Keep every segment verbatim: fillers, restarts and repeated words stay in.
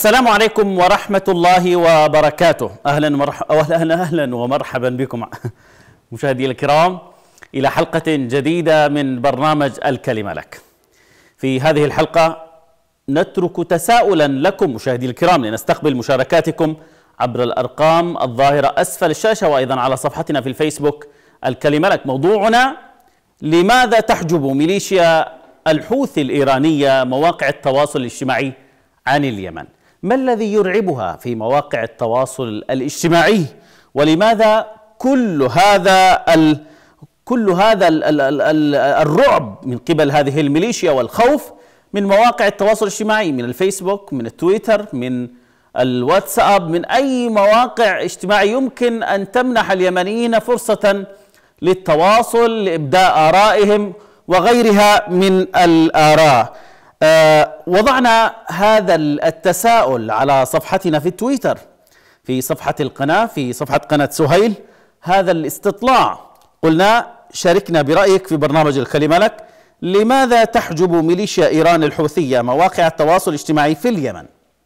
السلام عليكم ورحمة الله وبركاته. أهلا ومرحبا أهلا أهلا ومرحبا بكم مشاهدي الكرام إلى حلقة جديدة من برنامج الكلمة لك. في هذه الحلقة نترك تساؤلا لكم مشاهدي الكرام لنستقبل مشاركاتكم عبر الأرقام الظاهرة أسفل الشاشة وأيضا على صفحتنا في الفيسبوك الكلمة لك. موضوعنا: لماذا تحجب ميليشيا الحوثي الإيرانية مواقع التواصل الاجتماعي عن اليمن؟ ما الذي يرعبها في مواقع التواصل الاجتماعي؟ ولماذا كل هذا ال كل هذا ال ال ال ال الرعب من قبل هذه الميليشيا والخوف من مواقع التواصل الاجتماعي، من الفيسبوك، من التويتر، من الواتساب، من أي مواقع اجتماعي يمكن أن تمنح اليمنيين فرصة للتواصل، لإبداء آرائهم وغيرها من الآراء. أه وضعنا هذا التساؤل على صفحتنا في التويتر، في صفحة القناة، في صفحة قناة سهيل، هذا الاستطلاع. قلنا: شاركنا برأيك في برنامج الكلمة لك. لماذا تحجب ميليشيا إيران الحوثية مواقع التواصل الاجتماعي في اليمن؟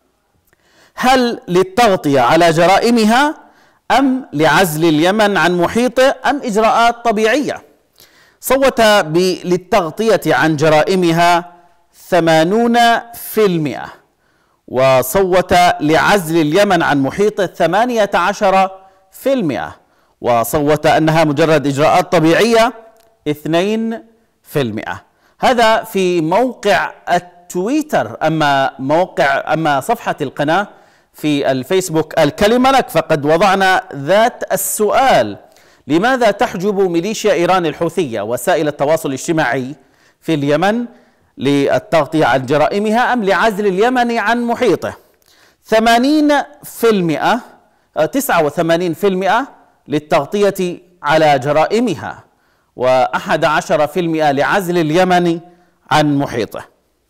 هل للتغطية على جرائمها، أم لعزل اليمن عن محيطه، أم إجراءات طبيعية؟ صوت للتغطية عن جرائمها ثمانون في المئة، وصوت لعزل اليمن عن محيطه ثمانية عشر في المئة، وصوت أنها مجرد إجراءات طبيعية اثنين في المئة. هذا في موقع التويتر. أما موقع أما صفحة القناة في الفيسبوك الكلمة لك، فقد وضعنا ذات السؤال: لماذا تحجب ميليشيا إيران الحوثية وسائل التواصل الاجتماعي في اليمن للتغطية عن جرائمها، أم لعزل اليمن عن محيطه؟ ثمانين في المئة تسعة وثمانين في المئة للتغطية على جرائمها، وأحد عشر في المئة لعزل اليمن عن محيطه.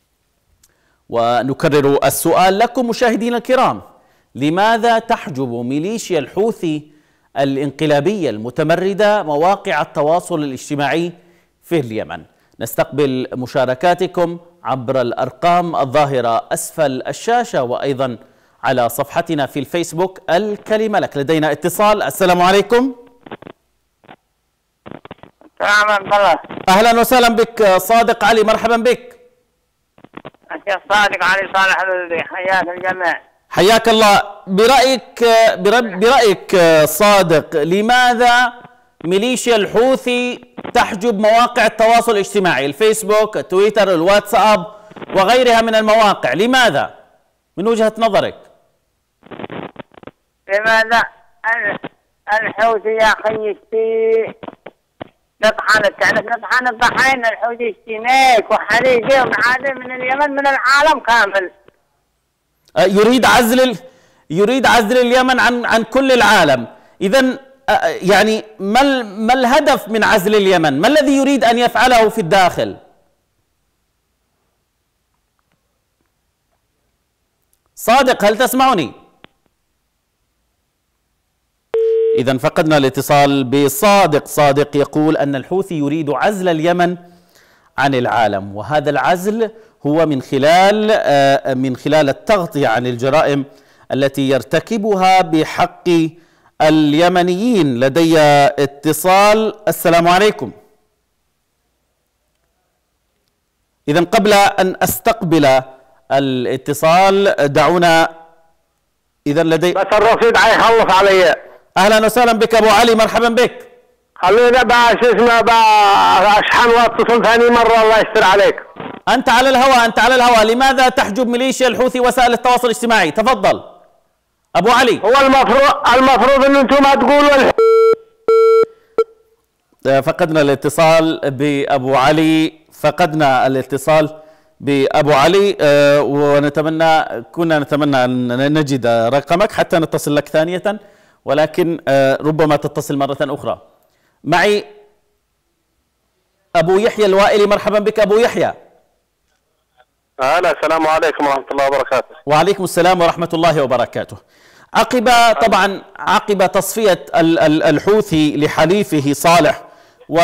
ونكرر السؤال لكم مشاهدينا الكرام: لماذا تحجب ميليشيا الحوثي الانقلابية المتمردة مواقع التواصل الاجتماعي في اليمن؟ نستقبل مشاركاتكم عبر الأرقام الظاهرة أسفل الشاشة وأيضا على صفحتنا في الفيسبوك الكلمة لك. لدينا اتصال. السلام عليكم. السلام عليكم. أهلا وسهلا بك صادق علي، مرحبا بك. الشيخ صادق علي صالح الذي، حياك الجميع. حياك الله. برأيك برأيك صادق، لماذا ميليشيا الحوثي تحجب مواقع التواصل الاجتماعي، الفيسبوك، التويتر، الواتساب وغيرها من المواقع؟ لماذا من وجهة نظرك؟ لماذا الحوثي يا أخي يشتي نطحن تعرف نطحن الضحايا. الحوثي يشتي نيك وحريقي ومعادي من اليمن، من العالم كامل. يريد عزل يريد عزل اليمن عن عن كل العالم. إذن يعني ما ما الهدف من عزل اليمن؟ ما الذي يريد أن يفعله في الداخل؟ صادق، هل تسمعني؟ إذن فقدنا الاتصال بصادق. صادق يقول أن الحوثي يريد عزل اليمن عن العالم، وهذا العزل هو من خلال من خلال التغطية عن الجرائم التي يرتكبها بحق اليمنيين. لدي اتصال. السلام عليكم. إذن قبل أن أستقبل الاتصال دعونا إذن لدي بس الرصيد حيخلص علي. أهلا وسهلا بك أبو علي، مرحبا بك. خلينا بقى شو اسمه بقى أشحن واتصل ثاني مرة، الله يستر عليك. أنت على الهواء أنت على الهواء. لماذا تحجب ميليشيا الحوثي وسائل التواصل الاجتماعي؟ تفضل أبو علي. هو المفروض المفروض أن أنتم ما تقولوا. فقدنا الاتصال بأبو علي فقدنا الاتصال بأبو علي أه ونتمنى كنا نتمنى أن نجد رقمك حتى نتصل لك ثانية، ولكن أه ربما تتصل مرة أخرى. معي أبو يحيى الوائلي، مرحبا بك أبو يحيى. هلا، السلام عليكم ورحمة الله وبركاته. وعليكم السلام ورحمة الله وبركاته. عقب طبعا عقب تصفية الحوثي لحليفه صالح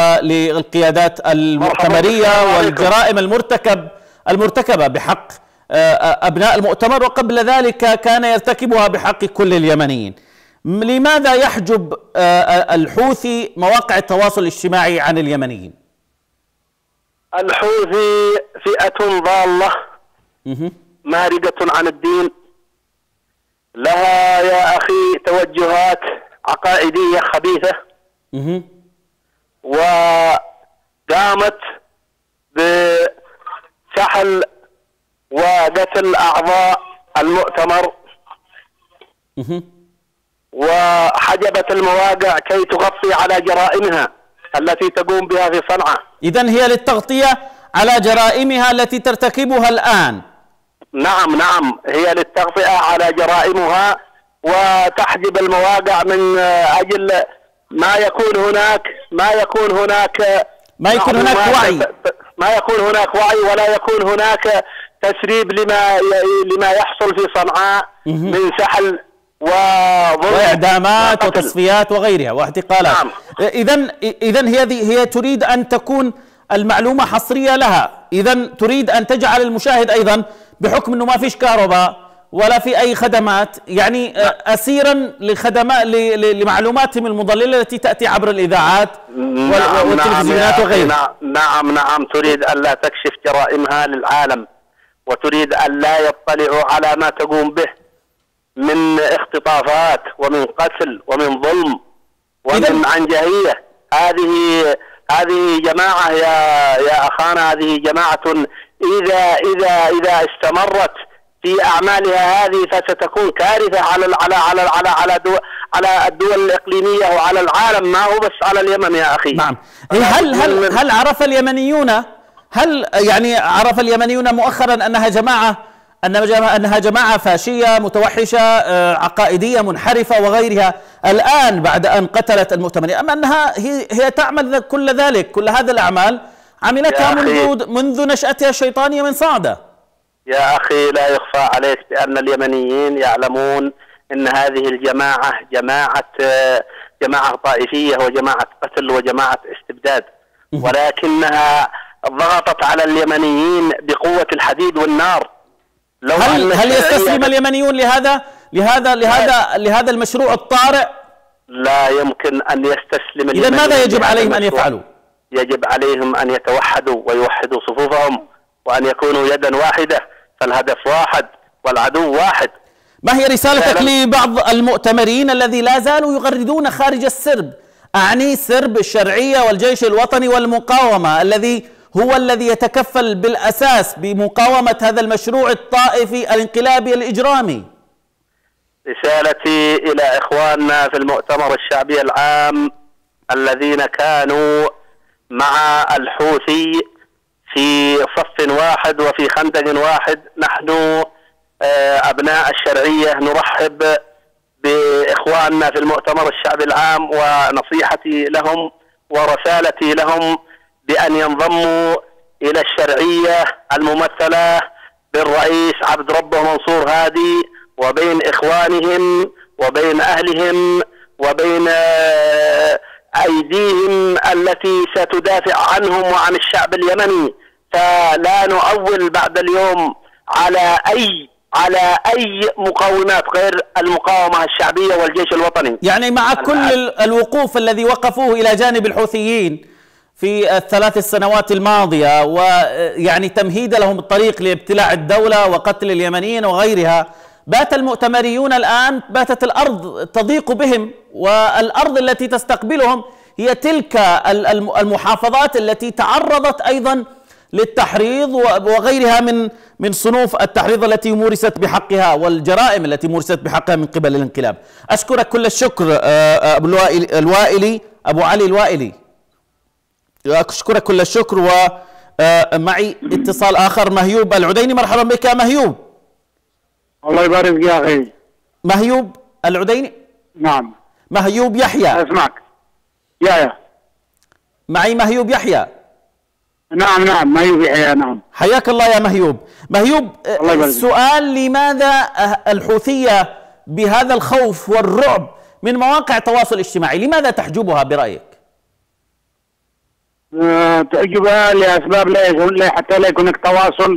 وللقيادات المؤتمرية والجرائم المرتكب المرتكبة بحق أبناء المؤتمر، وقبل ذلك كان يرتكبها بحق كل اليمنيين. لماذا يحجب الحوثي مواقع التواصل الاجتماعي عن اليمنيين؟ الحوثي فئة ضالة ماردة عن الدين، لها يا أخي توجهات عقائدية خبيثة، وقامت بسحل وقتل أعضاء المؤتمر، وحجبت المواقع كي تغطي على جرائمها التي تقوم بها في صنعاء. إذن هي للتغطية على جرائمها التي ترتكبها الآن. نعم نعم، هي للتغطية على جرائمها وتحجب المواقع من أجل ما يكون هناك ما يكون هناك ما يكون هناك وعي ما يكون هناك وعي ولا يكون هناك تسريب لما لما يحصل في صنعاء من سحل واعدامات وتصفيات وغيرها واعتقالات. نعم. اذا اذا هي هي تريد ان تكون المعلومه حصريه لها، اذا تريد ان تجعل المشاهد ايضا بحكم انه ما فيش كهرباء ولا في اي خدمات، يعني اسيرا لخدمات لمعلوماتهم المضلله التي تاتي عبر الاذاعات نعم والتلفزيونات نعم وغيرها. نعم نعم، تريد ان لا تكشف جرائمها للعالم، وتريد ان لا يطلعوا على ما تقوم به من اختطافات ومن قتل ومن ظلم ومن عنجهية. هذه هذه جماعة يا يا أخانا، هذه جماعة إذا إذا إذا استمرت في أعمالها هذه فستكون كارثة على على على على على دول على الدول الإقليمية وعلى العالم، ما هو بس على اليمن يا أخي. نعم. هل هل هل عرف اليمنيون هل يعني عرف اليمنيون مؤخرا أنها جماعة أنها جماعة فاشية متوحشة عقائدية منحرفة وغيرها الآن بعد أن قتلت المؤتمرين، أما أنها هي, هي تعمل كل ذلك، كل هذه الأعمال عملتها منذ منذ نشأتها الشيطانية من صعدة. يا أخي لا يخفى عليك بأن اليمنيين يعلمون أن هذه الجماعة جماعة جماعة طائفية وجماعة قتل وجماعة استبداد، ولكنها ضغطت على اليمنيين بقوة الحديد والنار. لو هل هل يستسلم اليمنيون لهذا لهذا لهذا لهذا المشروع الطارئ؟ لا يمكن ان يستسلم. اذا ماذا يجب عليهم ان يفعلوا؟ يجب عليهم ان يتوحدوا ويوحدوا صفوفهم وان يكونوا يدا واحده، فالهدف واحد والعدو واحد. ما هي رسالتك لبعض المؤتمرين الذي لا زالوا يغردون خارج السرب؟ اعني سرب الشرعيه والجيش الوطني والمقاومه الذي هو الذي يتكفل بالأساس بمقاومة هذا المشروع الطائفي الانقلابي الإجرامي. رسالتي إلى إخواننا في المؤتمر الشعبي العام الذين كانوا مع الحوثي في صف واحد وفي خندق واحد، نحن أبناء الشرعية نرحب بإخواننا في المؤتمر الشعبي العام، ونصيحتي لهم ورسالتي لهم بأن ينضموا إلى الشرعية الممثلة بالرئيس عبد ربه منصور هادي، وبين إخوانهم وبين أهلهم وبين أيديهم التي ستدافع عنهم وعن الشعب اليمني. فلا نؤول بعد اليوم على أي على أي مقاومات غير المقاومة الشعبية والجيش الوطني. يعني مع كل الوقوف الذي وقفوه إلى جانب الحوثيين في الثلاث السنوات الماضية، ويعني تمهيد لهم الطريق لابتلاع الدولة وقتل اليمنيين وغيرها، بات المؤتمريون الآن باتت الأرض تضيق بهم، والأرض التي تستقبلهم هي تلك المحافظات التي تعرضت أيضا للتحريض وغيرها من من صنوف التحريض التي مورست بحقها والجرائم التي مورست بحقها من قبل الانقلاب. أشكرك كل الشكر أبو الوائلي أبو علي الوائلي، أشكرك كل الشكر. ومعي اتصال آخر، مهيوب العديني. مرحبا بك يا مهيوب. الله يبارك فيك يا أخي. مهيوب العديني. نعم. مهيوب يحيى. أسمعك. يا يا معي مهيوب يحيى. نعم نعم مهيوب يحيى. نعم. حياك الله يا مهيوب. مهيوب، السؤال: لماذا الحوثية بهذا الخوف والرعب من مواقع التواصل الاجتماعي لماذا تحجبها برأيك؟ أه تحجبها لأسباب لا حتى لا يكون هناك تواصل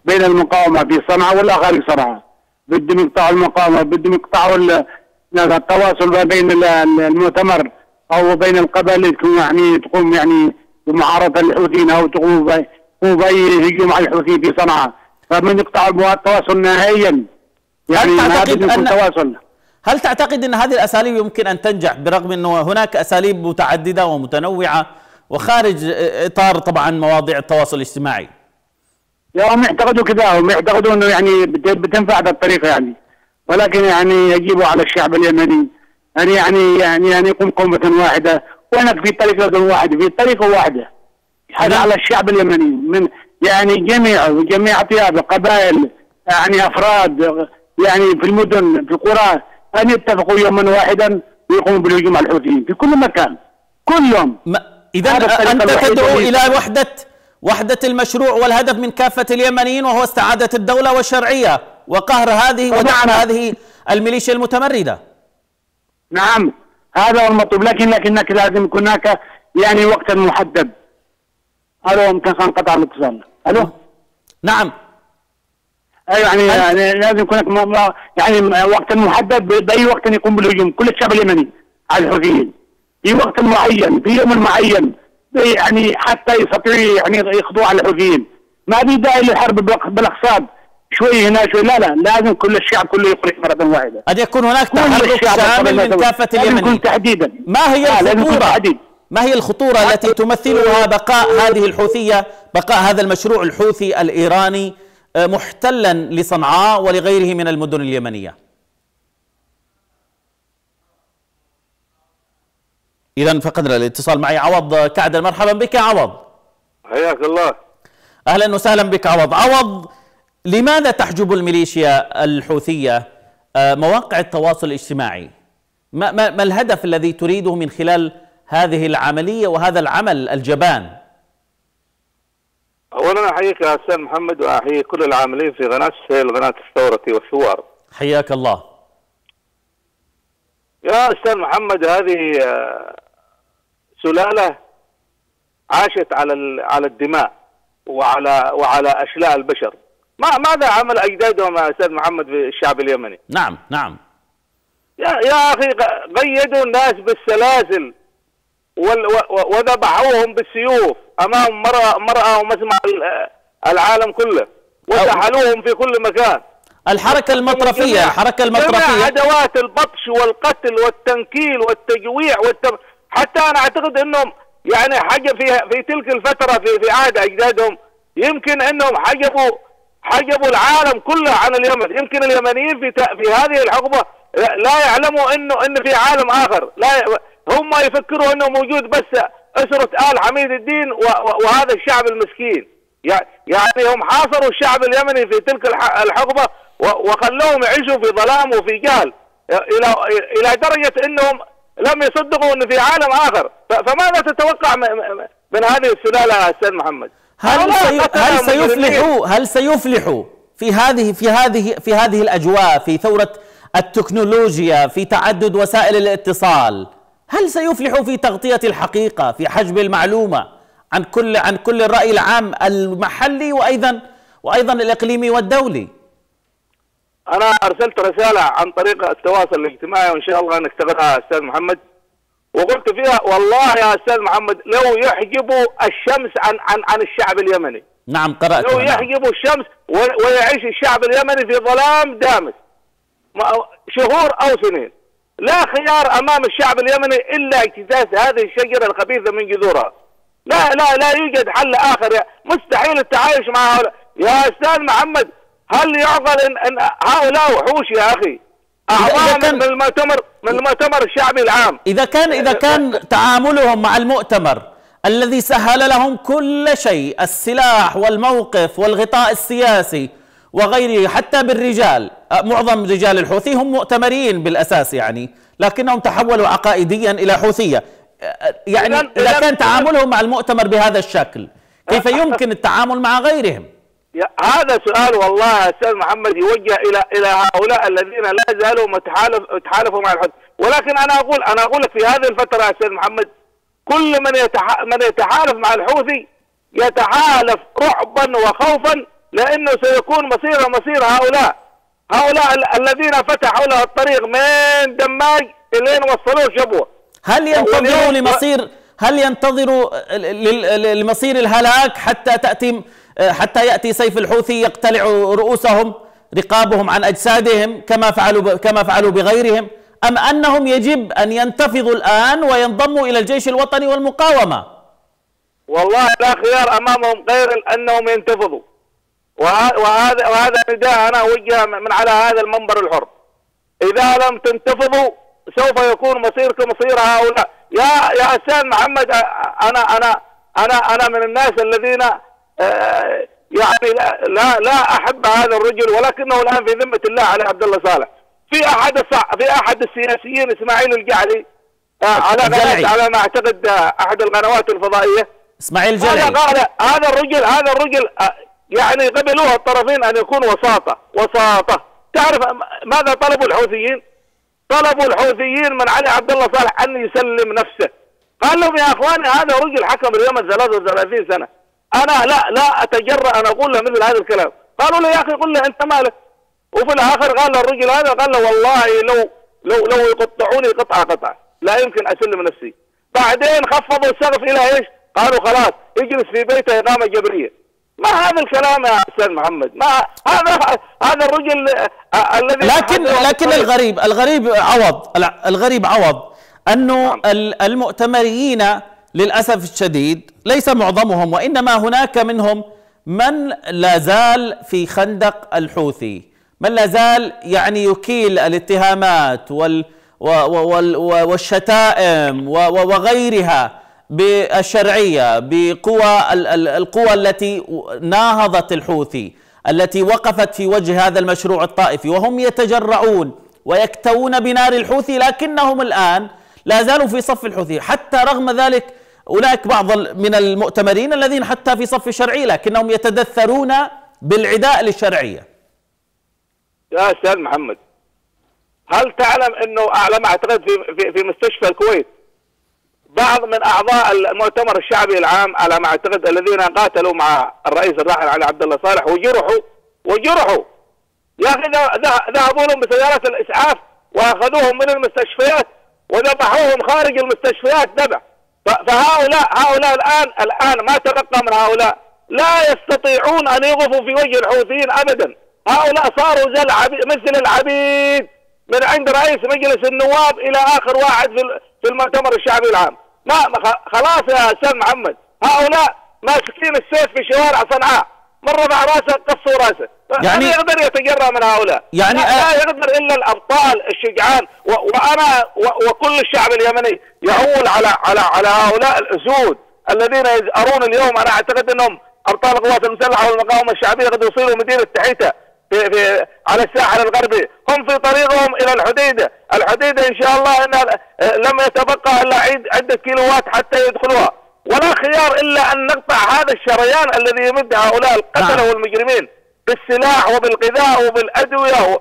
بين المقاومه في صنعاء ولا خارج صنعاء. بدهم يقطعوا المقاومه، بدهم يقطعوا التواصل بين المؤتمر او بين القبائل تكون يعني تقوم يعني بمعارضه الحوثيين او تقوم باي هجوم على الحوثيين في صنعاء، فمن يقطعوا التواصل نهائيا يعني ما بدهم يكون تواصل. هل تعتقد ان هذه الاساليب يمكن ان تنجح برغم انه هناك اساليب متعدده ومتنوعه وخارج اطار طبعا مواضيع التواصل الاجتماعي؟ يا هم يعتقدوا كذا، هم يعتقدوا انه يعني بتنفع هذه الطريقه يعني، ولكن يعني يجيبوا على الشعب اليمني يعني يعني يعني يعني يقوم قومه واحده، وهناك في طريقه واحده في طريقه واحده هذا على الشعب اليمني من يعني جميع جميع اطياف قبائل يعني افراد يعني في المدن في القرى ان يتفقوا يوما واحدا ويقوموا بالهجوم على الحوثيين في كل مكان كلهم. اذا انت تدعو الى وحده وحده المشروع والهدف من كافه اليمنيين وهو استعاده الدوله والشرعيه وقهر هذه ودعم هذه الميليشيا المتمرده. نعم هذا هو المطلوب، لكن لكنك لازم يكون هناك يعني وقت محدد. الو يمكن انقطع الاتصال. الو نعم ايوه يعني, يعني لازم يكون يعني وقت محدد باي وقت يقوم بالهجوم كل الشعب اليمني على الحوثيين في وقت معين في يوم معين يعني حتى يستطيعوا يعني يخضعوا على الحوثيين. ما في داعي للحرب بالاقصاد شوي هنا شوي، لا لا لازم كل الشعب كله يخرج مره واحده. قد يكون هناك تحرك شامل من كافه اليمنيين. تحديدا ما هي الخطوره؟ ما هي الخطوره التي تمثلها بقاء هذه الحوثيه، بقاء هذا المشروع الحوثي الايراني محتلا لصنعاء ولغيره من المدن اليمنيه؟ إذا فقدنا الاتصال. معي عوض كعدل. مرحبا بك عوض. حياك الله. أهلا وسهلا بك عوض. عوض، لماذا تحجب الميليشيا الحوثية مواقع التواصل الاجتماعي؟ ما, ما, ما الهدف الذي تريده من خلال هذه العملية وهذا العمل الجبان؟ أولا أحييك يا أستاذ محمد وأحيي كل العاملين في قناة سهيل قناة الثورة والثوار. حياك الله. يا أستاذ محمد هذه سلالة عاشت على على الدماء وعلى وعلى أشلاء البشر. ما ماذا عمل أجدادهم يا أستاذ محمد في الشعب اليمني؟ نعم نعم. يا يا أخي قيدوا الناس بالسلاسل وذبحوهم بالسيوف أمام مرأة مرأة ومسمع العالم كله وسحلوهم في كل مكان. الحركة المطرفية الحركة المطرفية جميع أدوات البطش والقتل والتنكيل والتجويع والتم... حتى أنا أعتقد أنهم يعني حاجة في في تلك الفترة في في عهد أجدادهم يمكن أنهم حجبوا حجبوا العالم كله عن اليمن. يمكن اليمنيين في في هذه الحقبة لا يعلموا أنه أن في عالم آخر، لا هم يفكروا أنه موجود بس أسرة آل حميد الدين وهذا الشعب المسكين. يعني هم حاصروا الشعب اليمني في تلك الحقبة وخلوهم يعيشوا في ظلام وفي جهل الى الى درجه انهم لم يصدقوا ان في عالم اخر. فماذا تتوقع من هذه السلاله يا استاذ محمد؟ هل سي... هل سيفلحوا هل سيفلحوا في هذه في هذه في هذه الاجواء، في ثوره التكنولوجيا، في تعدد وسائل الاتصال؟ هل سيفلحوا في تغطيه الحقيقه، في حجب المعلومه عن كل عن كل الراي العام المحلي وايضا وايضا الاقليمي والدولي؟ أنا أرسلت رسالة عن طريق التواصل الاجتماعي وإن شاء الله أنك تقرأها يا أستاذ محمد، وقلت فيها والله يا أستاذ محمد لو يحجبوا الشمس عن عن عن الشعب اليمني. نعم قرأت. لو يحجبوا الشمس ويعيش الشعب اليمني في ظلام دامس شهور أو سنين، لا خيار أمام الشعب اليمني إلا اجتثاث هذه الشجرة الخبيثة من جذورها. لا لا لا يوجد حل آخر، مستحيل التعايش مع هؤلاء يا أستاذ محمد. هل يعقل ان ان هؤلاء وحوش يا اخي؟ اعضاء من المؤتمر من المؤتمر الشعبي العام. اذا كان اذا كان تعاملهم مع المؤتمر الذي سهل لهم كل شيء، السلاح والموقف والغطاء السياسي وغيره، حتى بالرجال، معظم رجال الحوثي هم مؤتمرين بالاساس يعني، لكنهم تحولوا عقائديا الى حوثيه. يعني اذا كان تعاملهم مع المؤتمر بهذا الشكل، كيف يمكن التعامل مع غيرهم؟ هذا سؤال والله يا استاذ محمد يوجه الى الى هؤلاء الذين لا زالوا متحالف تحالفوا مع الحوثي. ولكن انا اقول انا اقول لك في هذه الفتره يا استاذ محمد كل من يتح... من يتحالف مع الحوثي يتحالف رعبا وخوفا لانه سيكون مصير مصير هؤلاء هؤلاء ال الذين فتحوا له الطريق من دماج الين وصلوه شبوه. هل ينتظروا لمصير هل ينتظروا لمصير الهلاك حتى تأتي حتى يأتي سيف الحوثي يقتلع رؤوسهم رقابهم عن أجسادهم كما فعلوا كما فعلوا بغيرهم، أم أنهم يجب أن ينتفضوا الآن وينضموا إلى الجيش الوطني والمقاومة؟ والله لا خيار أمامهم غير أنهم ينتفضوا، وهذا وهذا نداء أنا أوجهه من على هذا المنبر الحر. إذا لم تنتفضوا سوف يكون مصيركم مصير هؤلاء. يا يا أستاذ محمد، أنا أنا أنا أنا من الناس الذين آه يعني لا لا احب هذا الرجل، ولكنه الان في ذمه الله علي عبد الله صالح. في احد في احد السياسيين اسماعيل الجعلي آه على قناه على ما اعتقد آه احد القنوات الفضائيه، اسماعيل الجعلي قال هذا الرجل هذا الرجل آه يعني قبلوه الطرفين ان يكون وساطه وساطه. تعرف ماذا طلبوا الحوثيين؟ طلبوا الحوثيين من علي عبد الله صالح ان يسلم نفسه. قال لهم يا اخواني هذا رجل حكم اليمن ثلاثة وثلاثين سنه، أنا لا لا أتجرأ أن أقول له مثل هذا الكلام. قالوا له يا أخي قل له أنت مالك. وفي الآخر قال له الرجل هذا قال له والله لو لو لو يقطعوني قطعة قطعة لا يمكن أسلم نفسي. بعدين خفضوا السقف إلى إيش؟ قالوا خلاص اجلس في بيته إقامة جبرية. ما هذا الكلام يا أستاذ محمد؟ ما هذا هذا الرجل الذي لكن لكن الغريب الغريب عوض الغريب عوض أنه المؤتمريين للأسف الشديد ليس معظمهم، وإنما هناك منهم من لا زال في خندق الحوثي، من لا زال يعني يكيل الاتهامات وال وال والشتائم وغيرها بالشرعية بقوى القوى التي ناهضت الحوثي، التي وقفت في وجه هذا المشروع الطائفي، وهم يتجرعون ويكتوون بنار الحوثي، لكنهم الآن لا زالوا في صف الحوثي. حتى رغم ذلك هناك بعض من المؤتمرين الذين حتى في صف الشرعية لكنهم يتدثرون بالعداء للشرعية. يا أستاذ محمد، هل تعلم أنه على ما أعتقد في, في, في مستشفى الكويت بعض من أعضاء المؤتمر الشعبي العام على ما أعتقد الذين قاتلوا مع الرئيس الراحل علي عبد الله صالح وجرحوا وجرحوا يا أخي ذهبوا لهم بسيارات الإسعاف وأخذوهم من المستشفيات وذبحوهم خارج المستشفيات ذبح. فهؤلاء هؤلاء الآن الآن ما تبقى من هؤلاء لا يستطيعون أن يقفوا في وجه الحوثيين أبدا. هؤلاء صاروا زي مثل العبيد من عند رئيس مجلس النواب إلى آخر واحد في في المؤتمر الشعبي العام. ما خلاص يا أستاذ محمد، هؤلاء ماسكين السيف في شوارع صنعاء، من رفع راسه قصوا راسه. يعني يقدر يتجرأ من هؤلاء؟ يعني لا, لا يقدر إلا الأبطال الشجعان. وأنا وكل الشعب اليمني يعول على على على هؤلاء الأسود الذين يزأرون اليوم. أنا أعتقد أنهم أبطال القوات المسلحة والمقاومة الشعبية قد يصيروا مدينة تحيته في في على الساحل الغربي، هم في طريقهم إلى الحديدة. الحديدة إن شاء الله إن لم يتبقى إلا عدة كيلوات حتى يدخلوها، ولا خيار إلا أن نقطع هذا الشريان الذي يمد هؤلاء القتلة والمجرمين بالسلاح وبالغذاء وبالأدوية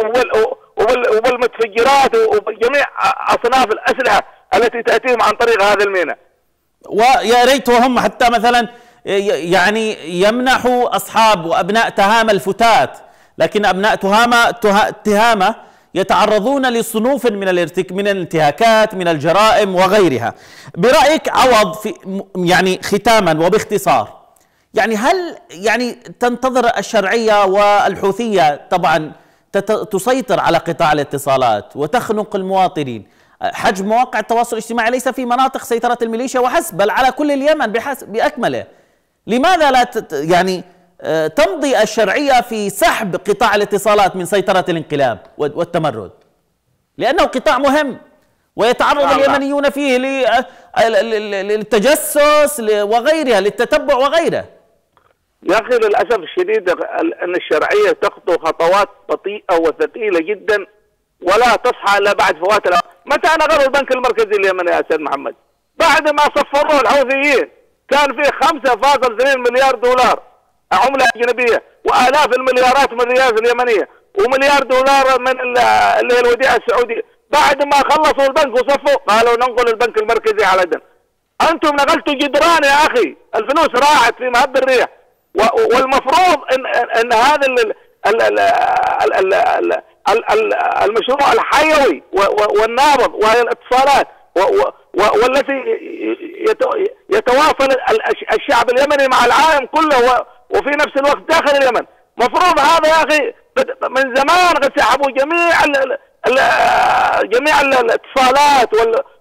وبالمتفجرات وبجميع أصناف الأسلحة التي تأتيهم عن طريق هذا الميناء. ويا ريت وهم حتى مثلا يعني يمنحوا أصحاب وأبناء تهامة الفتات، لكن أبناء تهامة تهامة يتعرضون لصنوف من الارتك من الانتهاكات من الجرائم وغيرها. برأيك عوض في يعني ختاما وباختصار، يعني هل يعني تنتظر الشرعية والحوثية طبعا تسيطر على قطاع الاتصالات وتخنق المواطنين؟ حجم مواقع التواصل الاجتماعي ليس في مناطق سيطرة الميليشيا وحسب، بل على كل اليمن بأكمله. لماذا لا يعني تمضي الشرعية في سحب قطاع الاتصالات من سيطرة الانقلاب والتمرد؟ لأنه قطاع مهم ويتعرض اليمنيون فيه للتجسس وغيرها، للتتبع وغيره. يا أخي للأسف الشديد أن الشرعية تخطو خطوات بطيئة وثقيلة جدا ولا تصحى إلا بعد فوات الأوان. متى نقلوا البنك المركزي اليمني يا أستاذ محمد؟ بعد ما صفروه الحوثيين كان فيه خمسة فاصلة اثنين مليار دولار عملة أجنبية وآلاف المليارات من الريال اليمنية ومليار دولار من اللي هي الوديعة السعودية. بعد ما خلصوا البنك وصفوا قالوا ننقل البنك المركزي على عدن. أنتم نقلتوا جدران يا أخي، الفلوس راحت في مهب الريح. والمفروض ان ان هذا المشروع الحيوي والنابض وهي الاتصالات والتي يتواصل الشعب اليمني مع العالم كله وفي نفس الوقت داخل اليمن، مفروض هذا يا اخي من زمان قد سحبوا جميع ال ال جميع الاتصالات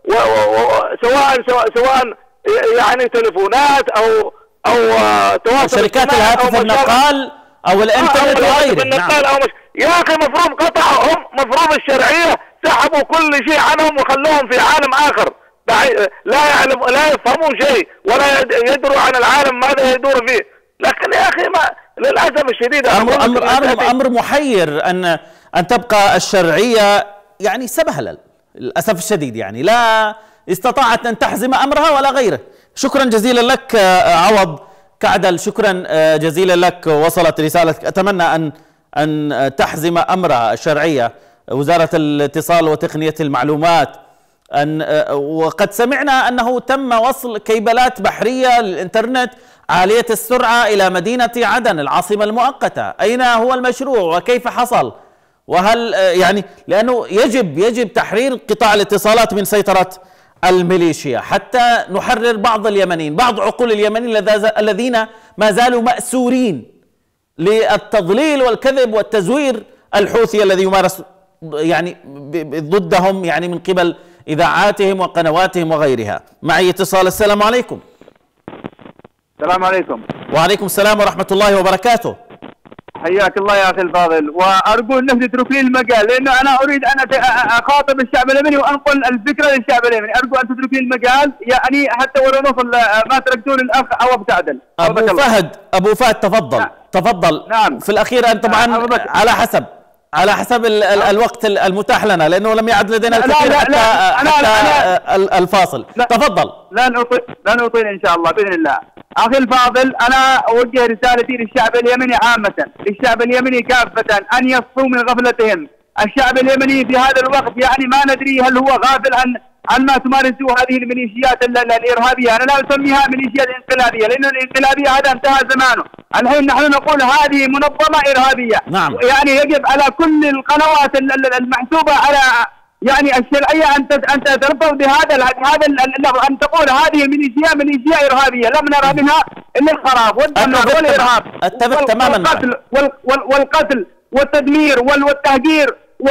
سواء سواء سواء يعني تليفونات او او تواصل شركات الهاتف النقال او الانترنت وغيره. نعم. أو مش... يا اخي مفروض قطعوا هم مفروض الشرعيه سحبوا كل شيء عنهم وخلوهم في عالم اخر لا يعلم لا يفهمون شيء ولا يدروا عن العالم ماذا يدور فيه. لكن يا اخي ما للاسف الشديد امر امر امر, أمر محير ان ان تبقى الشرعيه يعني سبهلل للاسف الشديد، يعني لا استطاعت ان تحزم امرها ولا غيره. شكرا جزيلا لك عوض كعدل، شكرا جزيلا لك. وصلت رسالتك، اتمنى ان ان تحزم امرها الشرعيه وزاره الاتصال وتقنيه المعلومات. أن وقد سمعنا أنه تم وصل كيبلات بحرية للإنترنت عالية السرعة إلى مدينة عدن العاصمة المؤقتة. أين هو المشروع وكيف حصل؟ وهل يعني لأنه يجب يجب تحرير قطاع الاتصالات من سيطرة الميليشيا حتى نحرر بعض اليمنيين، بعض عقول اليمنيين الذين ما زالوا مأسورين للتضليل والكذب والتزوير الحوثي الذي يمارس يعني ضدهم يعني من قبل إذاعاتهم وقنواتهم وغيرها. معي اتصال. السلام عليكم. السلام عليكم. وعليكم السلام ورحمة الله وبركاته. حياك الله يا أخي الفاضل، وأرجو أنك تترك لي المجال لأنه أنا أريد أن أخاطب الشعب اليمني وأنقل الفكرة للشعب اليمني، أرجو أن تترك لي المجال يعني حتى ولو نوصل ما تركته للأخ عوض كعدل. أبو فهد أبو فهد تفضل. نعم. تفضل. نعم. في الأخير أنت طبعا نعم. على حسب على حسب ال ال الوقت المتاح لنا لأنه لم يعد لدينا الكثير حتى, لا حتى لا لا الفاصل. لا تفضل. لن أطيل لن أطيل إن شاء الله بإذن الله. أخي الفاضل، أنا أوجه رسالتي للشعب اليمني عامة، للشعب اليمني كافة، أن يصفوا من غفلتهم. الشعب اليمني في هذا الوقت يعني ما ندري هل هو غافل عن عن ما تمارسه هذه الميليشيات الإرهابية. أنا لا أسميها ميليشيات انقلابية لأن الانقلابية هذا انتهى زمانه. الحين نحن نقول هذه منظمة إرهابية. نعم. يعني يجب على كل القنوات المحسوبة على يعني الشرعية أن أن ترفض بهذا هذا أن تقول هذه الميليشيا ميليشيا إرهابية. لم نرى منها إلا الخراب والدمار والإرهاب. أتفق تماما. والقتل والقتل والتدمير والتهجير و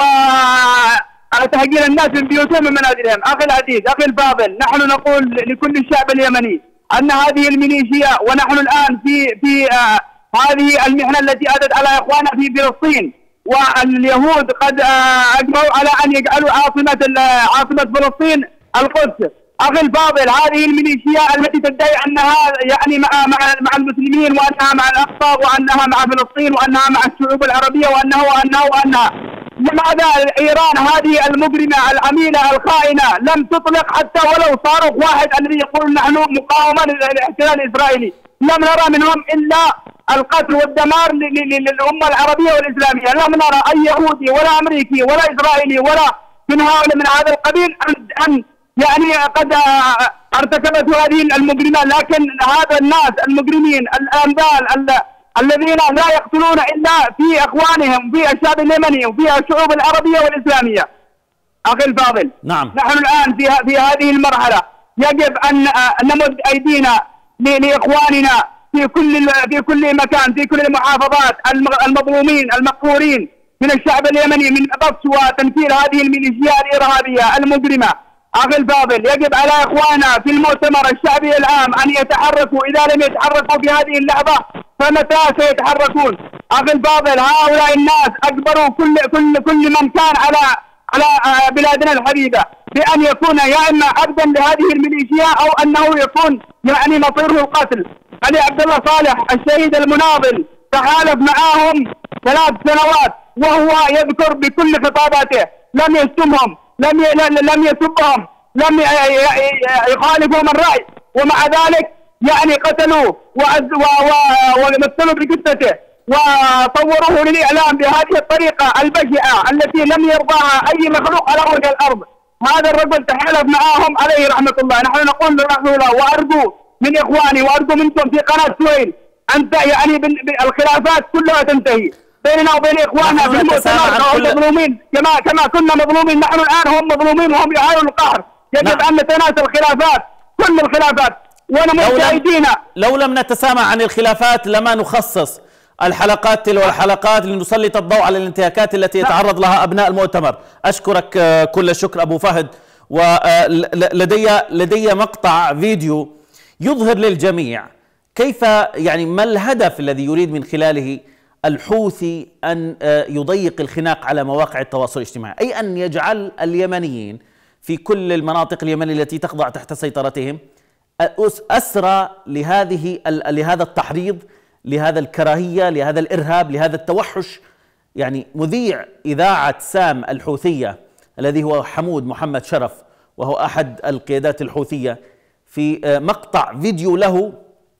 تهجير الناس من بيوتهم من منازلهم. أخي العزيز، أخي الفاضل، نحن نقول لكل الشعب اليمني أن هذه الميليشيا ونحن الآن في في آه هذه المحنة التي أتت على إخواننا في فلسطين، واليهود قد آه أجمعوا على أن يجعلوا عاصمة عاصمة فلسطين القدس. أخي الفاضل، هذه الميليشيا التي تدعي أنها يعني مع مع مع المسلمين وأنها مع الأقصى وأنها مع فلسطين وأنها مع الشعوب العربية وأنه وأنه وأنها لماذا إيران هذه المجرمة العميلة الخائنة لم تطلق حتى ولو صاروخ واحد الذي يقول نحن مقاومة للاحتلال الإسرائيلي؟ لم نرى منهم إلا القتل والدمار للأمة العربية والإسلامية. لم نرى أي يهودي ولا أمريكي ولا إسرائيلي ولا من هؤلاء من هذا القبيل أن يعني قد ارتكبت هذه المجرمات. لكن هذا الناس المجرمين الأنبال الذين لا يقتلون إلا في أخوانهم في الشعب اليمني وفي الشعوب العربية والإسلامية. أخي الفاضل، نعم. نحن الآن في في هذه المرحلة يجب أن نمد أيدينا لإخواننا في كل في كل مكان في كل المحافظات المظلومين المقهورين من الشعب اليمني من بطش وتنكيل هذه الميليشيات الإرهابية المجرمة. أخي الفاضل، يجب على إخواننا في المؤتمر الشعبي العام أن يتحركوا. إذا لم يتحركوا في هذه اللحظة فمتى سيتحركون؟ أخي الفاضل، هؤلاء الناس أجبروا كل كل كل من كان على على بلادنا الحبيبة بأن يكون يا إما عبدا لهذه الميليشيا أو أنه يكون يعني مصيره القتل. علي عبد الله صالح الشهيد المناضل تحالف معهم ثلاث سنوات وهو يذكر بكل خطاباته، لم يشتمهم، لم لم يسبهم، لم يخالفهم الرأي، ومع ذلك يعني قتلوه ومثلوا بقصته وصوروه للإعلام بهذه الطريقة البشعة التي لم يرضاها أي مخلوق على وجه الأرض. هذا الرجل تحالف معهم عليه رحمة الله. نحن نقول رحمه الله، وأرجو من إخواني وأرجو منكم في قناة سويل انت يعني الخلافات كلها تنتهي بيننا وبين اخواننا في المؤتمر كل... مظلومين كما كما كنا مظلومين نحن الان، هم مظلومين وهم يعانون القهر. يجب نعم. ان نتناسى الخلافات كل الخلافات. وانا مشاهدينا لو لم نتسامع عن الخلافات لما نخصص الحلقات تلو الحلقات لنسلط الضوء على الانتهاكات التي يتعرض لها ابناء المؤتمر. اشكرك كل الشكر ابو فهد. ولدي لدي مقطع فيديو يظهر للجميع كيف يعني ما الهدف الذي يريد من خلاله الحوثي أن يضيق الخناق على مواقع التواصل الاجتماعي، أي أن يجعل اليمنيين في كل المناطق اليمنية التي تخضع تحت سيطرتهم أسرى لهذه لهذا التحريض، لهذا الكراهية، لهذا الإرهاب، لهذا التوحش. يعني مذيع إذاعة سام الحوثية الذي هو حمود محمد شرف وهو أحد القيادات الحوثية، في مقطع فيديو له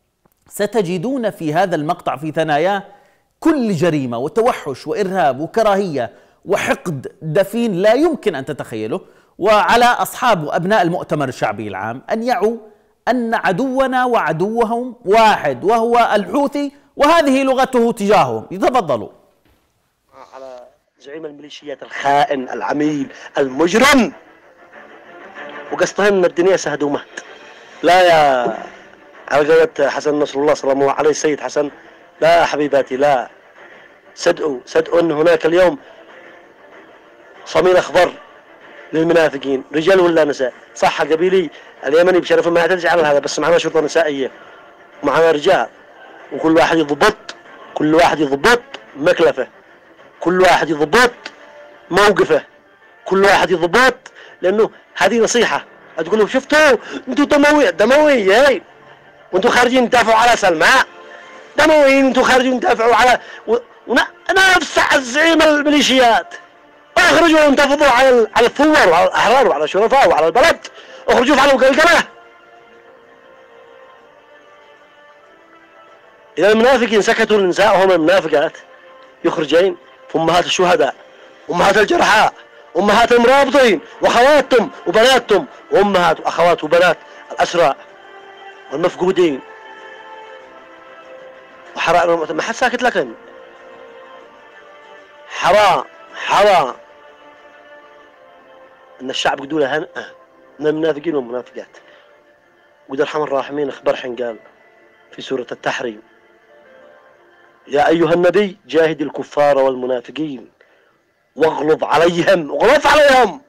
ستجدون في هذا المقطع في ثناياه كل جريمة وتوحش وإرهاب وكراهية وحقد دفين لا يمكن أن تتخيله. وعلى أصحاب وأبناء المؤتمر الشعبي العام أن يعوا أن عدونا وعدوهم واحد وهو الحوثي، وهذه لغته تجاههم. يتفضلوا. على زعيم الميليشيات الخائن العميل المجرم وقصتهن الدنيا سهد ومهد. لا يا على قولة حسن نصر الله صلى الله عليه السيد حسن، لا حبيباتي لا، صدقوا صدقوا أن هناك اليوم صميل أخضر للمنافقين، رجال ولا نساء. صح قبيلي اليمني بشرف ما ترجع على هذا، بس معنا شرطة نسائية ومعنا رجال، وكل واحد يضبط كل واحد يضبط مكلفه، كل واحد يضبط موقفه، كل واحد يضبط، لأنه هذه نصيحة. تقولوا شفتوا انتوا دموي دموي هاي وانتوا خارجين تدافعوا على سلماء، دمويين انتوا خارجين تدافعوا على و... ونفس زعيم الميليشيات. اخرجوا وانتفضوا على على الثوار وعلى الاحرار وعلى الشرفاء وعلى البلد، اخرجوا فعلوا قلقله. اذا المنافقين سكتوا لنسائهم المنافقات يخرجين امهات الشهداء، امهات الجرحى، امهات المرابطين واخواتهم وبناتهم، وامهات واخوات وبنات الاسرى والمفقودين وحرام. ما حد ساكت لكن حرام حرام ان الشعب يقولوا له هن... من المنافقين والمنافقات. وده ارحم الراحمين اخبر حين قال في سورة التحريم: يا ايها النبي جاهد الكفار والمنافقين واغلظ عليهم، واغلظ عليهم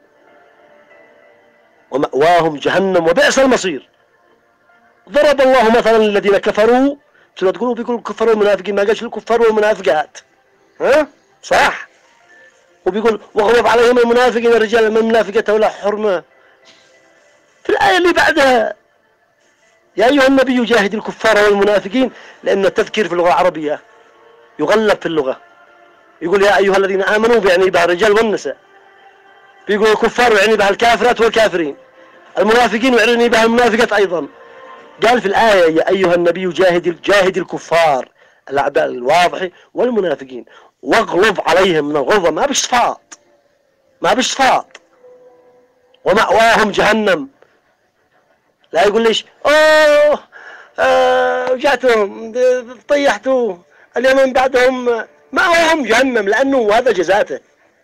ومأواهم جهنم وبئس المصير. ضرب الله مثلا للذين كفروا، تقولوا بيقولوا الكفار والمنافقين، ما قالش الكفار والمنافقات، ها صح؟ وبيقول واغلظ عليهم المنافقين الرجال من المنافقات ولا حرمه. في الآية اللي بعدها يا أيها النبي جاهد الكفار والمنافقين، لأن التذكير في اللغة العربية يغلب في اللغة. يقول يا أيها الذين آمنوا بيعني بها الرجال والنساء، بيقول الكفار يعني بها الكافرات والكافرين، المنافقين يعني بها المنافقات أيضا. قال في الآية يا أيها النبي جاهد جاهد الكفار الأعداء الواضح والمنافقين واغلظ عليهم. من الغلظة ما بش صفاط، ما بش صفاط. ومأواهم جهنم. لا يقول ليش اوه آه جاتهم طيحتوا اليمن بعدهم، مأواهم جهنم، لأنه هذا جزاته.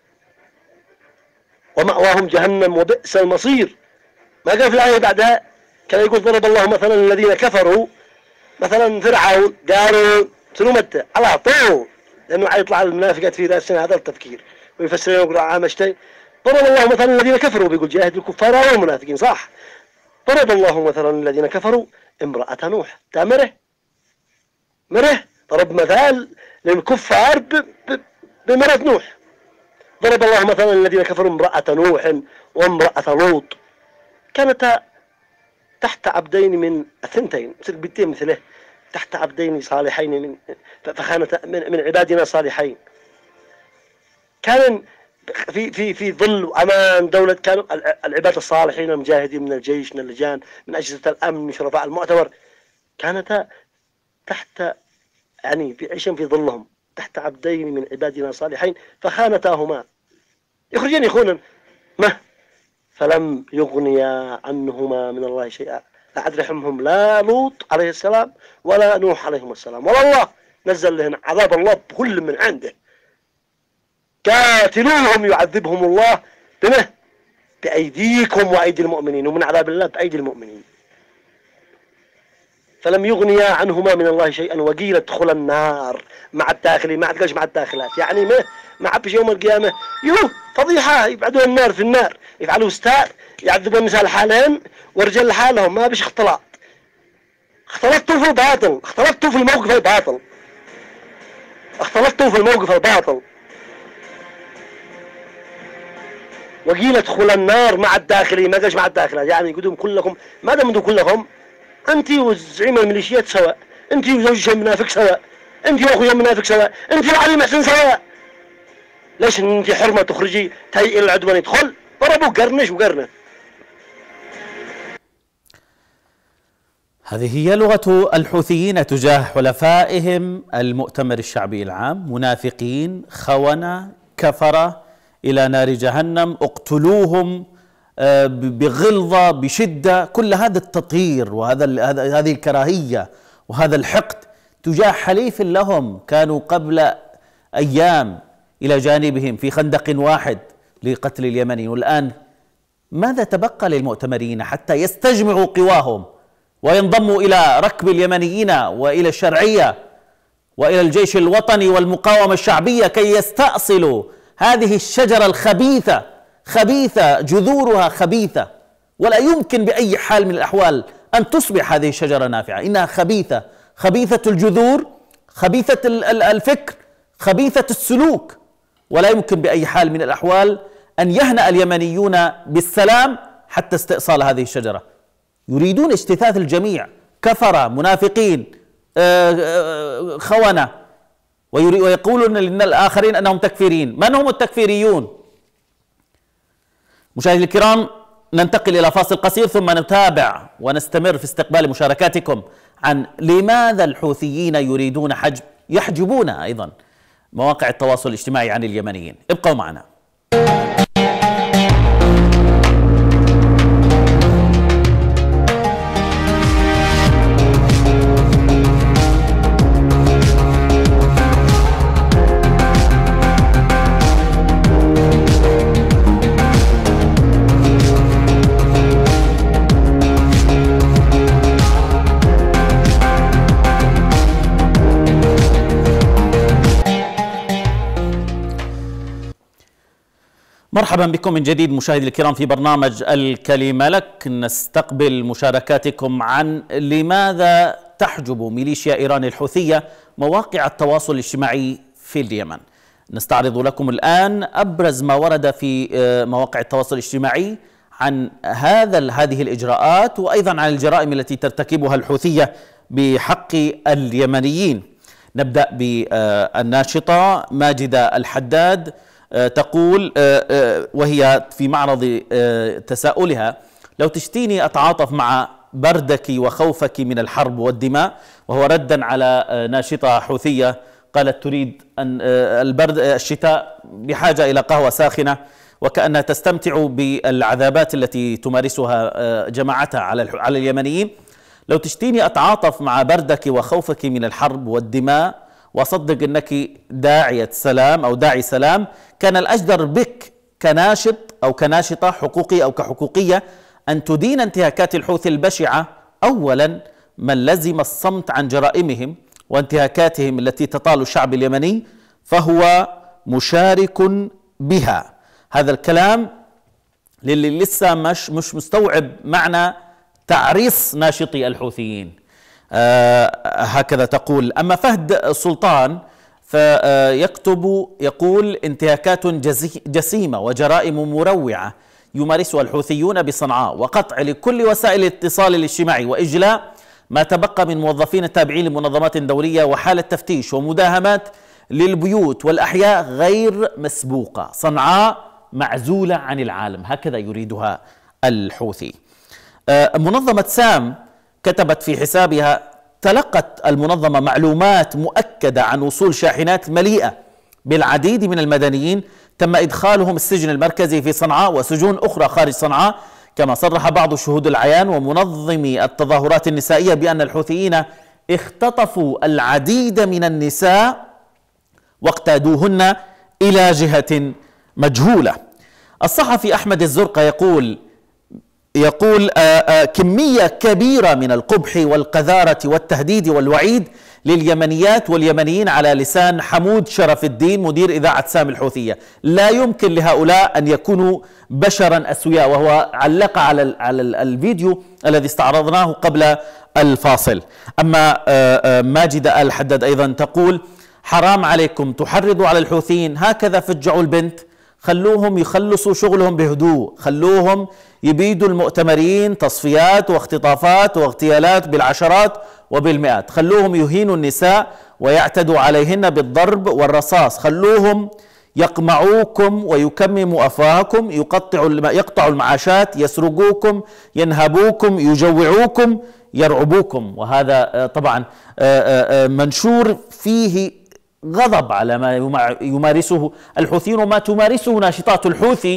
ومأواهم جهنم وبئس المصير. ما قال في الآية بعدها كان يقول ضرب الله مثلا الذين كفروا، مثلا فرعون قالوا شنو متى الله طول، لأنه حيطلع المنافقات في رأسنا هذا التفكير ويفسرون يقول عام اشتي. ضرب الله مثلا الذين كفروا، بيقول جاهد الكفار والمنافقين صح. ضرب الله مثلا الذين كفروا امرأة نوح، تامره مره ضرب مثال للكفار بمرأة نوح. ضرب الله مثلا الذين كفروا امرأة نوح وامرأة لوط، كانتا تحت عبدين من الثنتين، مثل بنتين مثله، تحت عبدين صالحين من فخانتا من, من عبادنا صالحين. كان في في في ظل وامان دولة، كانوا العباد الصالحين المجاهدين من الجيش من اللجان من أجهزة الأمن من شرفاء المؤتمر، كانتا تحت يعني في عيشهم في ظلهم تحت عبدين من عبادنا صالحين فخانتاهما. يخرجين يخونا ما فلم يغنيا عنهما من الله شيئا لا عاد رحمهم لا لوط عليه السلام ولا نوح عليهم السلام، والله نزل لهم عذاب الله بكل من عنده. قاتلوهم يعذبهم الله بمه بأيديكم وأيدي المؤمنين، ومن عذاب الله بأيدي المؤمنين. فلم يغنيا عنهما من الله شيئا وقيل ادخل النار مع الداخلين. ما عاد قالش مع الداخلات، يعني ما ما عبش يوم القيامة يوه فضيحة يبعدون النار في النار، يفعلوا ستار يعذبون النساء لحالهم والرجال لحالهم، ما بش اختلاط. اختلطتوا في الباطل، اختلطتوا في الموقف الباطل، اختلطتوا في الموقف الباطل. وقيل ادخل النار مع الداخلين، ما قالش مع الداخلات، يعني يقولون كلكم ما دام انتم كلكم انت وزعيم الميليشيات سواء، انت وزوجها المنافق سواء، انت واخويا المنافق سواء، انت وعلي محسن سواء. ليش انت حرمه تخرجي تهيئ العدوان يدخل؟ ضربوا قرنش وقرنه. هذه هي لغة الحوثيين تجاه حلفائهم. المؤتمر الشعبي العام منافقين، خونة، كفرة، إلى نار جهنم، اقتلوهم بغلظة بشدة. كل هذا التطهير وهذا هذه الكراهية وهذا الحقد تجاه حليف لهم كانوا قبل أيام إلى جانبهم في خندق واحد لقتل اليمنيين. والآن ماذا تبقى للمؤتمرين حتى يستجمعوا قواهم وينضموا إلى ركب اليمنيين وإلى الشرعية وإلى الجيش الوطني والمقاومة الشعبية كي يستأصلوا هذه الشجرة الخبيثة، خبيثة جذورها خبيثة، ولا يمكن بأي حال من الأحوال أن تصبح هذه الشجرة نافعة. إنها خبيثة، خبيثة الجذور، خبيثة الفكر، خبيثة السلوك، ولا يمكن بأي حال من الأحوال أن يهنأ اليمنيون بالسلام حتى استئصال هذه الشجرة. يريدون اجتثاث الجميع، كفرة، منافقين، خونة، ويقولون للآخرين أنهم تكفيريين. من هم التكفيريون؟ مشاهدينا الكرام، ننتقل إلى فاصل قصير ثم نتابع ونستمر في استقبال مشاركاتكم عن لماذا الحوثيين يريدون حجب يحجبون أيضا مواقع التواصل الاجتماعي عن اليمنيين. ابقوا معنا. مرحبا بكم من جديد مشاهدي الكرام في برنامج الكلمة لك. نستقبل مشاركاتكم عن لماذا تحجب ميليشيا إيران الحوثية مواقع التواصل الاجتماعي في اليمن. نستعرض لكم الآن أبرز ما ورد في مواقع التواصل الاجتماعي عن هذا هذه الإجراءات، وأيضا عن الجرائم التي ترتكبها الحوثية بحق اليمنيين. نبدأ بالناشطة ماجدة الحداد، تقول وهي في معرض تساؤلها: لو تشتيني أتعاطف مع بردك وخوفك من الحرب والدماء. وهو ردا على ناشطة حوثية قالت تريد أن البرد الشتاء بحاجة إلى قهوة ساخنة، وكأنها تستمتع بالعذابات التي تمارسها جماعتها على على اليمنيين. لو تشتيني أتعاطف مع بردك وخوفك من الحرب والدماء وأصدق أنك داعية سلام أو داعي سلام، كان الأجدر بك كناشط أو كناشطة حقوقي أو كحقوقية أن تدين انتهاكات الحوثي البشعة أولا من لزم الصمت عن جرائمهم وانتهاكاتهم التي تطال الشعب اليمني فهو مشارك بها. هذا الكلام للي لسه مش مش مستوعب معنى تعريص ناشطي الحوثيين. آه هكذا تقول. أما فهد سلطان فيكتب يقول: انتهاكات جسيمة وجرائم مروعة يمارسها الحوثيون بصنعاء، وقطع لكل وسائل الاتصال الاجتماعي، وإجلاء ما تبقى من موظفين التابعين لمنظمات دولية، وحالة تفتيش ومداهمات للبيوت والأحياء غير مسبوقة. صنعاء معزولة عن العالم، هكذا يريدها الحوثي. آه منظمة سام كتبت في حسابها: تلقت المنظمة معلومات مؤكدة عن وصول شاحنات مليئة بالعديد من المدنيين تم إدخالهم السجن المركزي في صنعاء وسجون أخرى خارج صنعاء، كما صرح بعض شهود العيان ومنظمي التظاهرات النسائية بأن الحوثيين اختطفوا العديد من النساء واقتادوهن إلى جهة مجهولة. الصحفي أحمد الزرقة يقول يقول آآ آآ كمية كبيرة من القبح والقذارة والتهديد والوعيد لليمنيات واليمنيين على لسان حمود شرف الدين مدير إذاعة سام الحوثية. لا يمكن لهؤلاء أن يكونوا بشرا أسوياء، وهو علق على على الفيديو الذي استعرضناه قبل الفاصل. أما آآ ماجدة آل حداد أيضا تقول حرام عليكم تحرضوا على الحوثيين، هكذا فجعوا البنت، خلوهم يخلصوا شغلهم بهدوء، خلوهم يبيدوا المؤتمرين تصفيات واختطافات واغتيالات بالعشرات وبالمئات، خلوهم يهينوا النساء ويعتدوا عليهن بالضرب والرصاص، خلوهم يقمعوكم ويكمموا أفواهكم، يقطعوا يقطعوا المعاشات، يسرقوكم، ينهبوكم، يجوعوكم، يرعبوكم. وهذا طبعا منشور فيه غضب على ما يمارسه الحوثيون وما تمارسه ناشطات الحوثي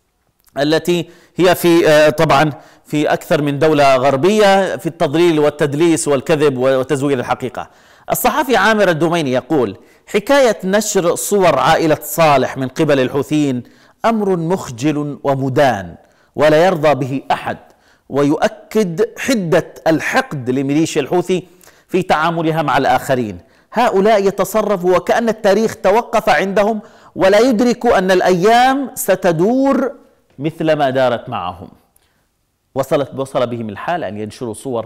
التي هي في طبعا في أكثر من دولة غربية في التضليل والتدليس والكذب وتزوير الحقيقة. الصحفي عامر الدميني يقول حكاية نشر صور عائلة صالح من قبل الحوثيين أمر مخجل ومدان ولا يرضى به أحد، ويؤكد حدة الحقد لميليشيا الحوثي في تعاملها مع الآخرين. هؤلاء يتصرفوا وكأن التاريخ توقف عندهم ولا يدركوا أن الأيام ستدور مثل ما دارت معهم. وصلت وصل بهم الحال أن ينشروا صور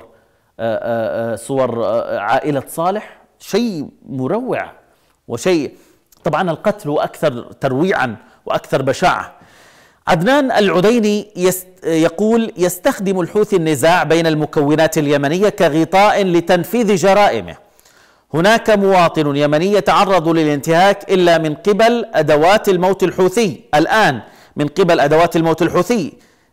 آآ آآ صور عائلة صالح، شيء مروع وشيء طبعا القتل أكثر ترويعا وأكثر بشاعة. عدنان العديني يست يقول يستخدم الحوثي النزاع بين المكونات اليمنية كغطاء لتنفيذ جرائمه. هناك مواطن يمني يتعرض للانتهاك إلا من قبل أدوات الموت الحوثي، الآن من قبل أدوات الموت الحوثي.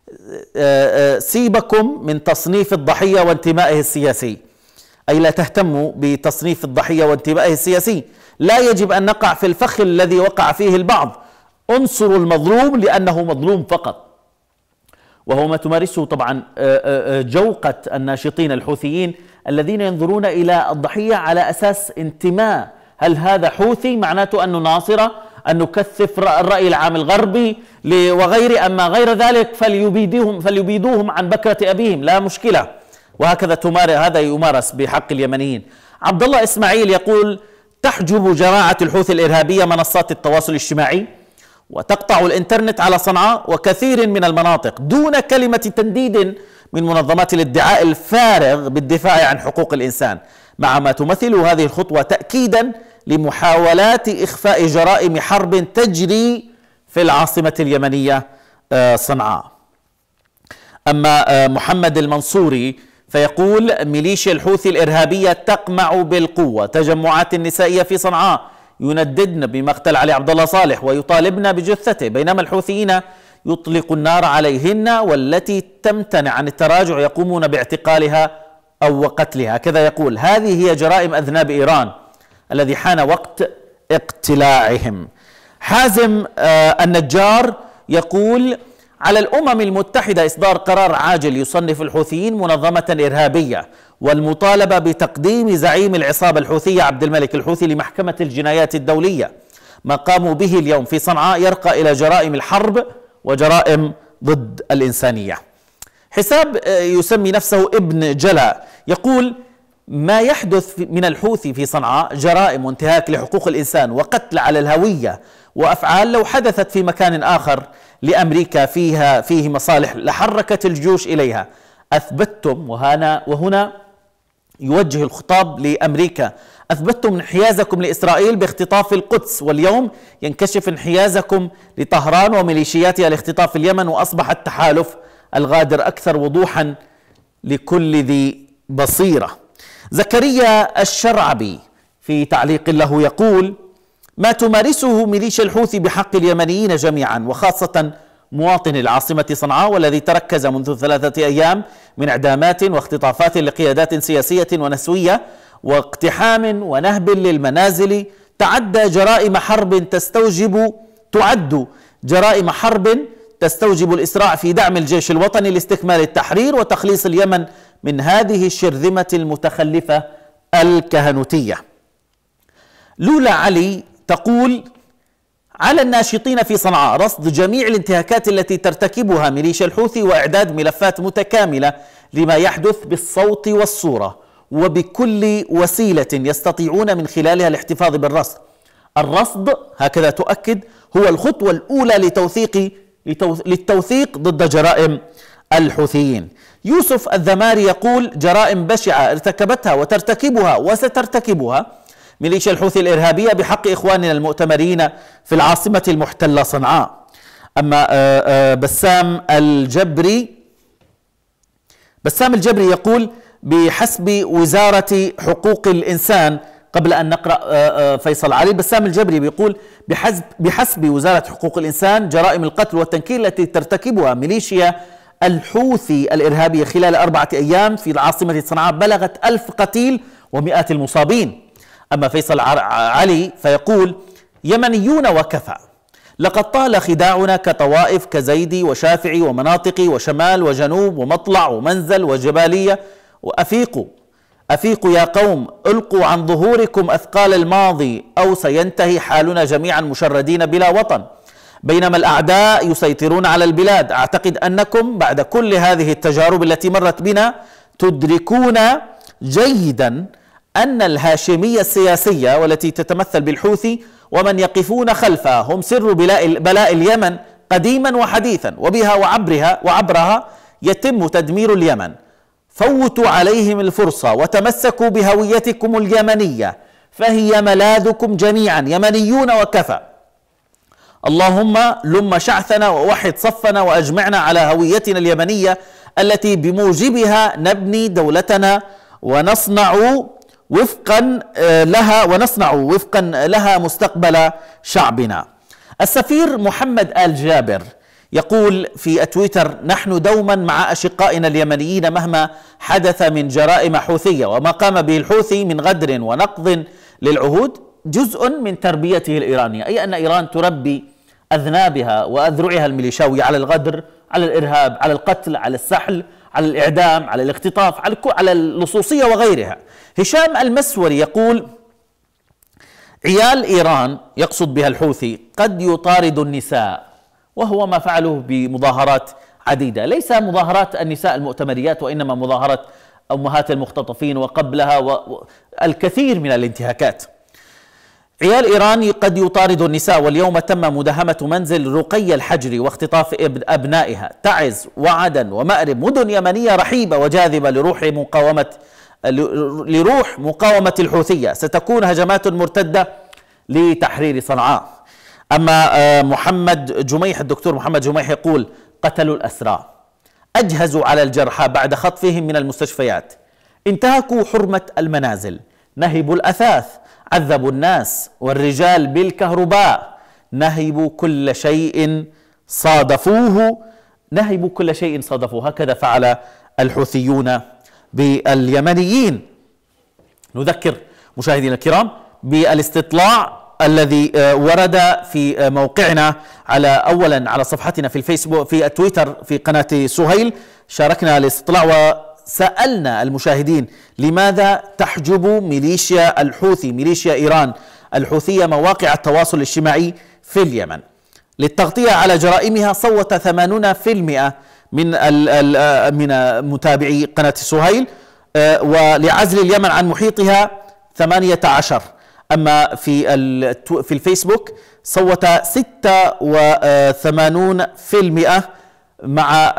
سيبكم من تصنيف الضحية وانتمائه السياسي، أي لا تهتموا بتصنيف الضحية وانتمائه السياسي. لا يجب أن نقع في الفخ الذي وقع فيه البعض، انصروا المظلوم لأنه مظلوم فقط. وهو ما تمارسه طبعا جوقة الناشطين الحوثيين الذين ينظرون إلى الضحية على أساس انتماء. هل هذا حوثي معناته أنه ناصرة، أن نكثف الرأي العام الغربي وغير، أما غير ذلك فليبيدوهم فليبيدوهم عن بكرة أبيهم، لا مشكلة. وهكذا تمارس هذا يمارس بحق اليمنيين. عبد الله إسماعيل يقول تحجب جماعة الحوثي الإرهابية منصات التواصل الاجتماعي وتقطع الإنترنت على صنعاء وكثير من المناطق دون كلمة تنديد من منظمات الادعاء الفارغ بالدفاع عن حقوق الإنسان، مع ما تمثل هذه الخطوة تأكيدا لمحاولات إخفاء جرائم حرب تجري في العاصمة اليمنية صنعاء. أما محمد المنصوري فيقول ميليشيا الحوثي الإرهابية تقمع بالقوة تجمعات النسائية في صنعاء ينددن بمقتل علي عبد الله صالح ويطالبن بجثته، بينما الحوثيين يطلق النار عليهن والتي تمتنع عن التراجع يقومون باعتقالها أو قتلها. كذا يقول هذه هي جرائم أذناب إيران الذي حان وقت اقتلاعهم. حازم آه النجار يقول على الأمم المتحدة إصدار قرار عاجل يصنف الحوثيين منظمة إرهابية والمطالبة بتقديم زعيم العصابة الحوثية عبد الملك الحوثي لمحكمة الجنايات الدولية. ما قاموا به اليوم في صنعاء يرقى إلى جرائم الحرب وجرائم ضد الإنسانية. حساب يسمي نفسه ابن جلا يقول ما يحدث من الحوثي في صنعاء جرائم وانتهاك لحقوق الإنسان وقتل على الهوية وأفعال لو حدثت في مكان آخر لأمريكا فيها فيه مصالح لحركت الجيوش إليها. أثبتتم، وهنا وهنا يوجه الخطاب لأمريكا، أثبتتم انحيازكم لإسرائيل باختطاف القدس، واليوم ينكشف انحيازكم لطهران وميليشياتها لاختطاف اليمن، وأصبح التحالف الغادر أكثر وضوحا لكل ذي بصيرة. زكريا الشرعبي في تعليق له يقول ما تمارسه ميليشيا الحوثي بحق اليمنيين جميعا وخاصة مواطن العاصمة صنعاء والذي تركز منذ ثلاثة أيام من إعدامات واختطافات لقيادات سياسية ونسوية واقتحام ونهب للمنازل تعدى جرائم حرب تستوجب تعد جرائم حرب تستوجب الإسراع في دعم الجيش الوطني لاستكمال التحرير وتخليص اليمن من هذه الشرذمة المتخلفة الكهنوتية. لولا علي تقول: على الناشطين في صنعاء رصد جميع الانتهاكات التي ترتكبها ميليشيا الحوثي وإعداد ملفات متكاملة لما يحدث بالصوت والصورة وبكل وسيلة يستطيعون من خلالها الاحتفاظ بالرصد. الرصد، هكذا تؤكد، هو الخطوة الأولى لتوثيق للتوثيق ضد جرائم الحوثيين. يوسف الذماري يقول: جرائم بشعة ارتكبتها وترتكبها وسترتكبها ميليشيا الحوثي الإرهابية بحق إخواننا المؤتمرين في العاصمة المحتلة صنعاء. أما بسام الجبري بسام الجبري يقول: بحسب وزارة حقوق الإنسان، قبل أن نقرأ فيصل علي، بسام الجبري بيقول: بحسب, بحسب وزارة حقوق الإنسان جرائم القتل والتنكيل التي ترتكبها ميليشيا الحوثي الإرهابية خلال أربعة أيام في العاصمة صنعاء بلغت ألف قتيل ومئات المصابين. أما فيصل علي فيقول: يمنيون وكفى، لقد طال خداعنا كطوائف كزيدي وشافعي ومناطقي وشمال وجنوب ومطلع ومنزل وجبالية، وأفيقوا أفيقوا يا قوم، ألقوا عن ظهوركم أثقال الماضي أو سينتهي حالنا جميعا مشردين بلا وطن، بينما الأعداء يسيطرون على البلاد. أعتقد أنكم بعد كل هذه التجارب التي مرت بنا تدركون جيدا أن الهاشمية السياسية والتي تتمثل بالحوثي ومن يقفون خلفها هم سر بلاء اليمن قديما وحديثا، وبها وعبرها وعبرها يتم تدمير اليمن. فوتوا عليهم الفرصة وتمسكوا بهويتكم اليمنية فهي ملاذكم جميعا، يمنيون وكفى. اللهم لم شعثنا ووحد صفنا وأجمعنا على هويتنا اليمنية التي بموجبها نبني دولتنا ونصنع وفقا لها ونصنع وفقا لها مستقبل شعبنا. السفير محمد آل جابر يقول في تويتر: نحن دوما مع أشقائنا اليمنيين مهما حدث من جرائم حوثية، وما قام به الحوثي من غدر ونقض للعهود جزء من تربيته الإيرانية، أي أن إيران تربي أذنابها وأذرعها الميليشاوية على الغدر، على الإرهاب، على القتل، على السحل، على الإعدام، على الاختطاف، على على اللصوصية وغيرها. هشام المسوري يقول: عيال إيران، يقصد بها الحوثي، قد يطارد النساء، وهو ما فعله بمظاهرات عديدة، ليس مظاهرات النساء المؤتمريات وإنما مظاهرات أمهات المختطفين وقبلها والكثير من الانتهاكات. عيال إيران قد يطارد النساء، واليوم تم مداهمة منزل رقية الحجري واختطاف أبنائها. تعز وعدن ومأرب مدن يمنية رحيبة وجاذبة لروح مقاومة لروح مقاومة الحوثية، ستكون هجمات مرتدة لتحرير صنعاء. أما محمد جميح، الدكتور محمد جميح يقول: قتلوا الأسرى، أجهزوا على الجرحى بعد خطفهم من المستشفيات، انتهكوا حرمة المنازل، نهبوا الأثاث، عذبوا الناس والرجال بالكهرباء، نهبوا كل شيء صادفوه نهبوا كل شيء صادفوه. هكذا فعل الحوثيون باليمنيين. نذكر مشاهدينا الكرام بالاستطلاع الذي ورد في موقعنا، على اولا على صفحتنا في الفيسبوك، في تويتر، في قناة سهيل، شاركنا الاستطلاع وسألنا المشاهدين: لماذا تحجب ميليشيا الحوثي، ميليشيا إيران الحوثية، مواقع التواصل الاجتماعي في اليمن؟ للتغطية على جرائمها صوت ثمانين بالمئة من من متابعي قناة سهيل، ولعزل اليمن عن محيطها ثمانية عشر. أما في في الفيسبوك صوت ستة وثمانين بالمئة مع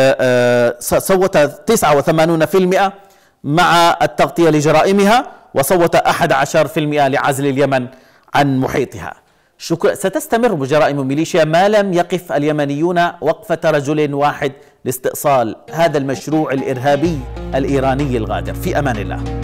صوت تسعة وثمانين بالمئة مع التغطية لجرائمها، وصوت أحد عشر بالمئة لعزل اليمن عن محيطها. شكرا. ستستمر بجرائم ميليشيا ما لم يقف اليمنيون وقفة رجل واحد لاستئصال هذا المشروع الإرهابي الإيراني الغادر. في أمان الله.